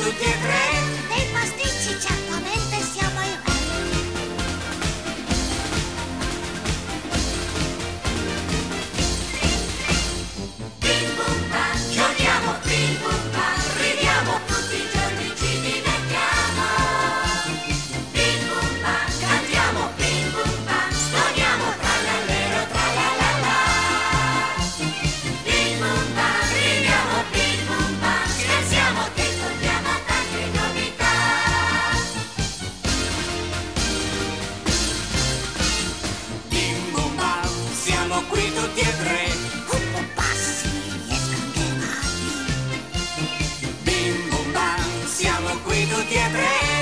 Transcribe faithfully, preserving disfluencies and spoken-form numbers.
tutti e tre. Dei pasticci certamente siamo i re. Bim bum bam, giochiamo, bim bum bam, ridiamo, tutti i giorni ci divertiamo. Bim bum bam, cantiamo, bim bum bam, suoniamo, trallallero, tralalala. Bim bum bam, ridiamo, bim bum bam, scherziamo, che torniamo tante novità. Bim bum bam, siamo qui tutti e tre. Un po' passi e scanghernati. Bim bum bam, siamo qui tutti e tre.